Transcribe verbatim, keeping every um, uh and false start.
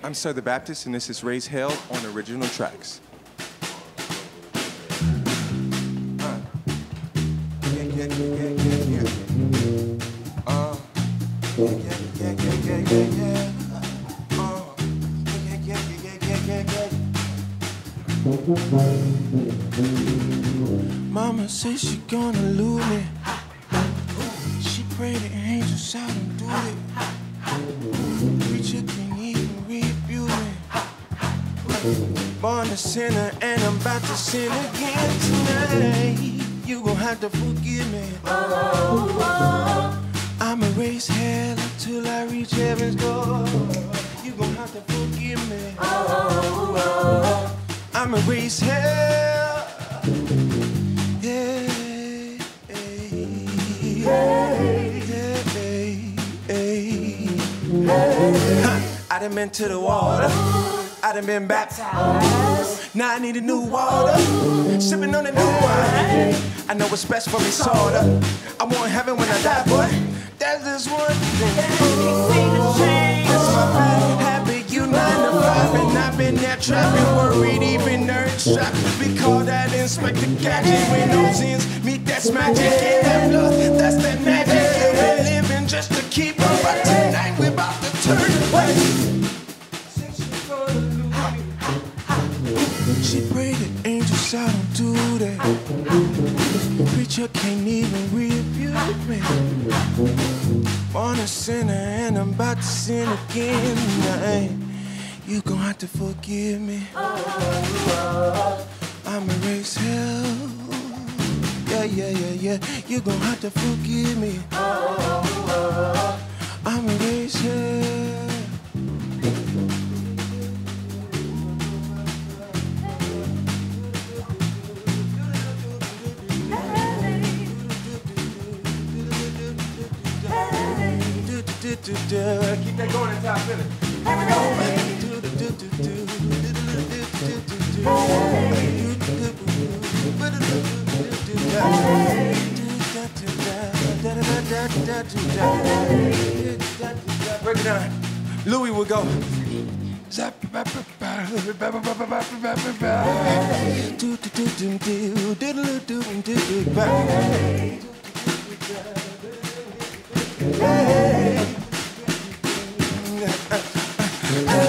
I'm Sir the Baptist, and this is Raise Hell on Original Tracks. Uh. Yeah, yeah, yeah, yeah, yeah. Uh. Yeah, yeah, yeah, yeah, yeah, yeah. Uh. Yeah, yeah, yeah, yeah, yeah, yeah. Mama says she gonna lose me. She prayed the angels out and do it. Preacher can't even rebuke me. Born a sinner and I'm about to sin again tonight. You gon' have to forgive me. Oh, oh. I'ma raise hell until I reach heaven's door. You gon' have to forgive me. Oh, oh. I'ma raise hell. Yeah, yeah, yeah. I done been to the water, I done been baptized. Now I need a new water, sipping on the new wine. I know what's best for me, sorta. I want heaven when I die, boy. There's this one thing. That's my bad habit, you nine to five. And I've been there trapping, worried, even nerves trapped. We call that Inspector Gadget. When those ends meet, that's magic. In that blood, that's that magic. You've been living just to keep up. But tonight we're about to turn away. She prayed the angels out and do that. Preacher can't even rebuke me. Born a sinner and I'm about to sin again tonight. You gon' have to forgive me. I'ma raise hell. Yeah, yeah, yeah, yeah. You gon' have to forgive me. I'ma raise hell. Keep that going until I finish. Here we go. Break it down. Louis will go. Hey.